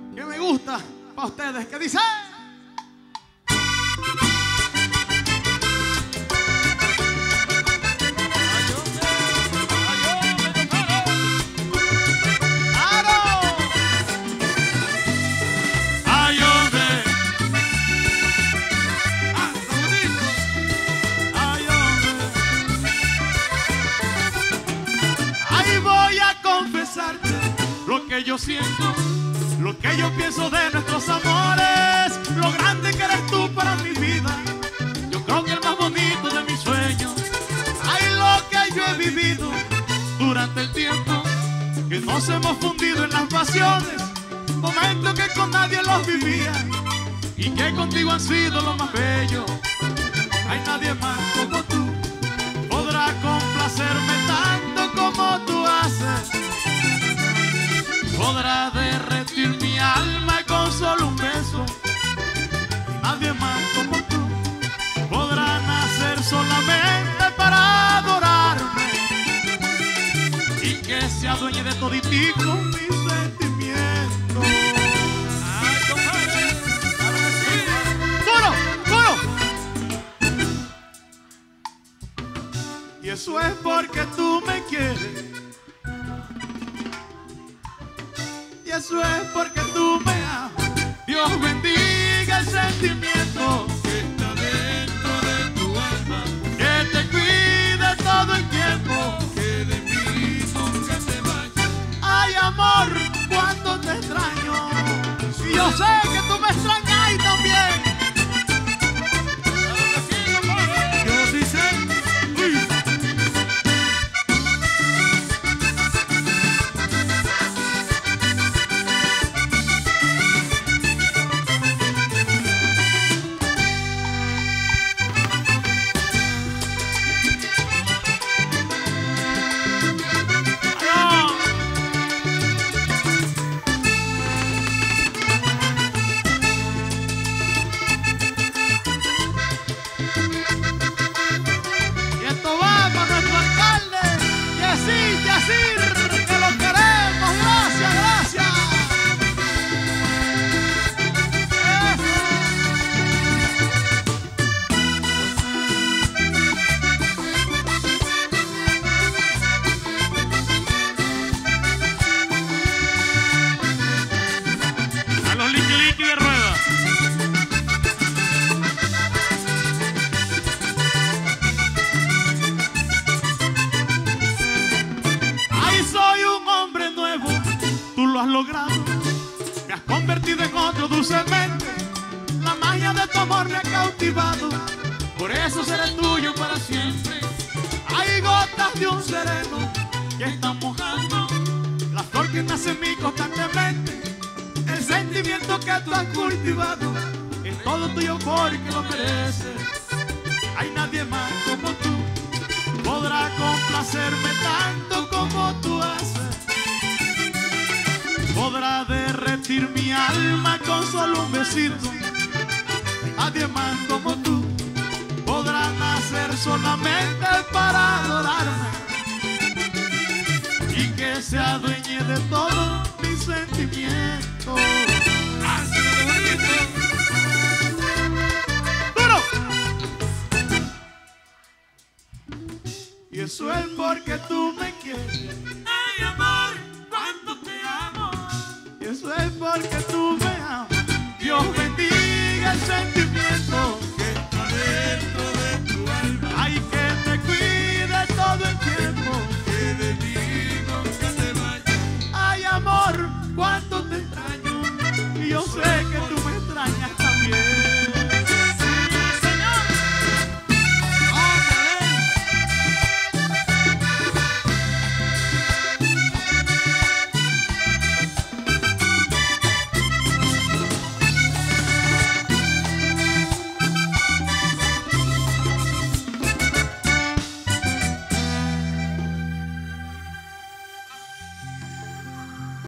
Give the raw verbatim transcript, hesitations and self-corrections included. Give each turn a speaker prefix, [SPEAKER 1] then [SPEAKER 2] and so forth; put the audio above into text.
[SPEAKER 1] que me gusta para ustedes, que dice... Lo que yo siento, lo que yo pienso de nuestros amores, lo grande que eres tú para mi vida, yo creo que el más bonito de mis sueños. Ay, lo que yo he vivido durante el tiempo que nos hemos fundido en las pasiones, momentos que con nadie los vivía y que contigo han sido lo más bello. Hay nadie más como tú, podrá complacerme tanto como tú haces. Podrá derretir mi alma con solo un beso. Nadie más como tú podrá nacer solamente para adorarme y que se adueñe de toditico mis sentimientos. ¡Ay, compadre! ¡Claro que sí! ¡Coro! ¡Coro! Y eso es porque tú me quieres. Y eso es porque tú me amas. Dios bendiga el sentimiento que está dentro de tu alma, que te cuide todo el tiempo, que de mí nunca te vayas. Ay, amor, cuando te extraño, y yo sé que tú me extrañas y también. Claro que sí, compadre. Yo sí sé. Uy. Que lo queremos, gracias, gracias. A los liqui liqui de rueda. Soy un hombre nuevo, tú lo has logrado, me has convertido en otro dulcemente, la magia de tu amor me ha cautivado, por eso seré tuyo para siempre. Hay gotas de un sereno que están mojando la flor que nace en mí constantemente, el sentimiento que tú has cultivado es todo tuyo porque lo mereces. Hay nadie más como tú, podrá complacerme tanto como tú haces. Podrá derretir mi alma con solo un besito. Nadie más como tú podrá nacer solamente para adorarme y que se adueñe de todo mi sentimiento. ¡Así de bonito! ¡Duro! Y eso es porque tú me quieres. Ay, amor, cuánto te amo. Y eso es porque tú me amas. Dios bendiga el sentimiento.